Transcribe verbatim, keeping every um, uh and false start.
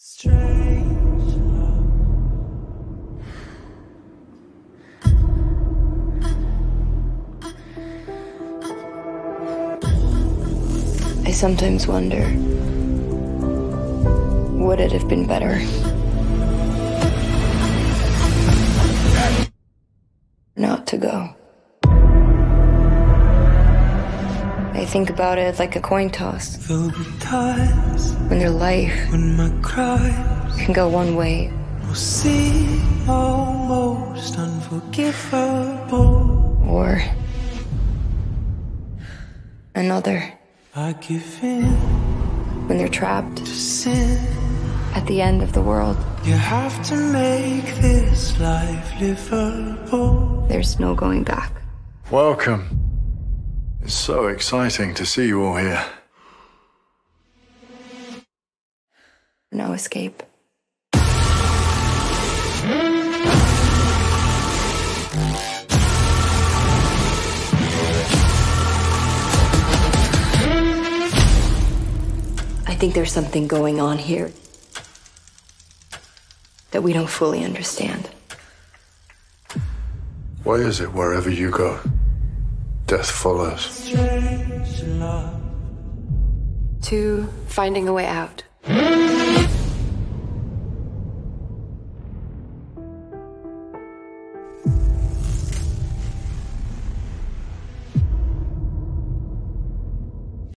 Strange love. I sometimes wonder, would it have been better not to go? I think about it like a coin toss. There'll be times when your life when my cries can go one way will seem almost unforgivable, or another. I give in When they're trapped to sin. at the end of the world, You have to make this life livable. there's no going back. Welcome. It's so exciting to see you all here. No escape. I think there's something going on here that we don't fully understand. Why is it wherever you go, death follows? Strange love. To finding a way out.